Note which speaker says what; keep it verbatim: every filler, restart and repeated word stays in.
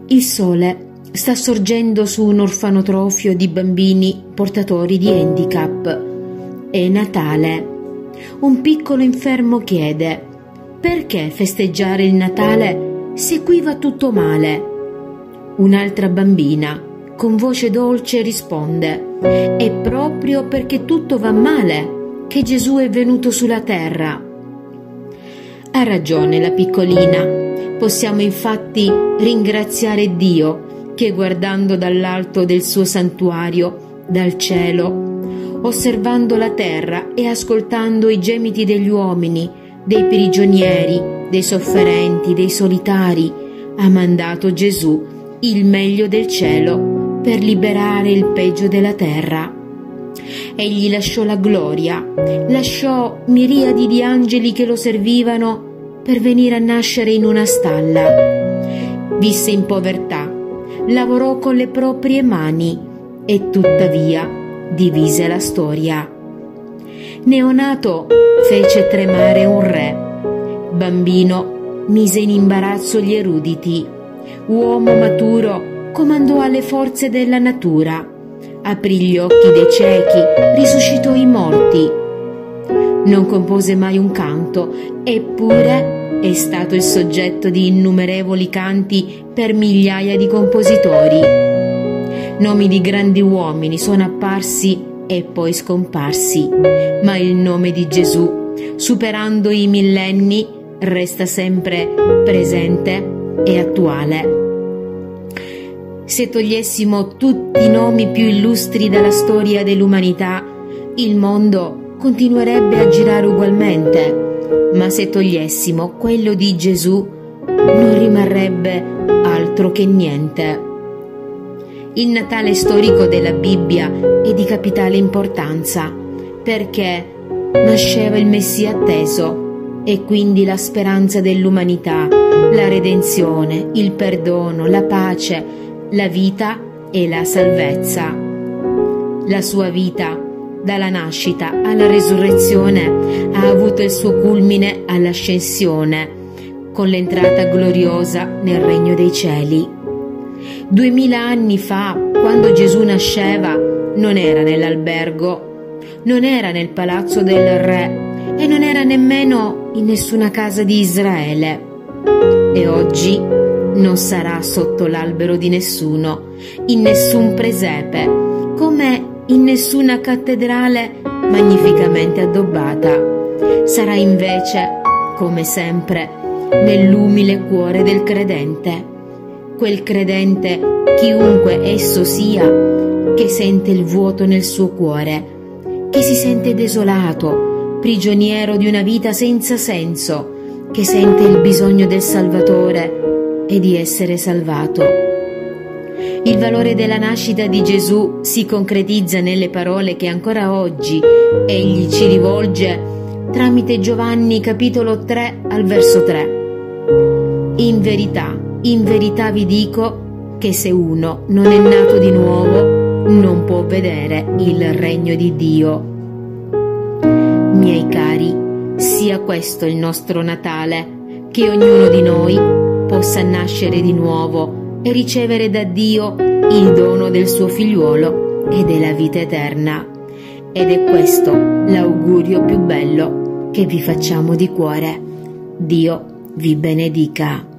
Speaker 1: Il sole sta sorgendo su un orfanotrofio di bambini portatori di handicap. È Natale. Un piccolo infermo chiede: perché festeggiare il Natale se qui va tutto male? Un'altra bambina, con voce dolce, risponde: è proprio perché tutto va male che Gesù è venuto sulla terra. Ha ragione la piccolina. Possiamo infatti ringraziare Dio che, guardando dall'alto del suo santuario, dal cielo, osservando la terra e ascoltando i gemiti degli uomini, dei prigionieri, dei sofferenti, dei solitari, ha mandato Gesù, il meglio del cielo, per liberare il peggio della terra. Egli lasciò la gloria, lasciò miriadi di angeli che lo servivano per venire a nascere in una stalla. Visse in povertà, lavorò con le proprie mani e tuttavia divise la storia. Neonato fece tremare un re, bambino mise in imbarazzo gli eruditi, uomo maturo comandò alle forze della natura, aprì gli occhi dei ciechi, risuscitò i morti. Non compose mai un canto, eppure è stato il soggetto di innumerevoli canti per migliaia di compositori. Nomi di grandi uomini sono apparsi e poi scomparsi, ma il nome di Gesù, superando i millenni, resta sempre presente e attuale. Se togliessimo tutti i nomi più illustri dalla storia dell'umanità, il mondo continuerebbe a girare ugualmente, ma se togliessimo quello di Gesù non rimarrebbe altro che niente. Il Natale storico della Bibbia è di capitale importanza perché nasceva il Messia atteso e quindi la speranza dell'umanità, la redenzione, il perdono, la pace, la vita e la salvezza. La sua vita, dalla nascita alla resurrezione, ha avuto il suo culmine all'ascensione, con l'entrata gloriosa nel regno dei cieli. Duemila anni fa, quando Gesù nasceva, non era nell'albergo, non era nel palazzo del re e non era nemmeno in nessuna casa di Israele. E oggi non sarà sotto l'albero di nessuno, in nessun presepe, come in nessuna cattedrale magnificamente addobbata. Sarà invece, come sempre, nell'umile cuore del credente, quel credente, chiunque esso sia, che sente il vuoto nel suo cuore, che si sente desolato, prigioniero di una vita senza senso, che sente il bisogno del Salvatore e di essere salvato. Il valore della nascita di Gesù si concretizza nelle parole che ancora oggi egli ci rivolge tramite Giovanni capitolo tre al verso tre. In verità, in verità vi dico che se uno non è nato di nuovo non può vedere il regno di Dio. Miei cari, sia questo il nostro Natale, che ognuno di noi possa nascere di nuovo e ricevere da Dio il dono del suo figliuolo e della vita eterna. Ed è questo l'augurio più bello che vi facciamo di cuore. Dio vi benedica.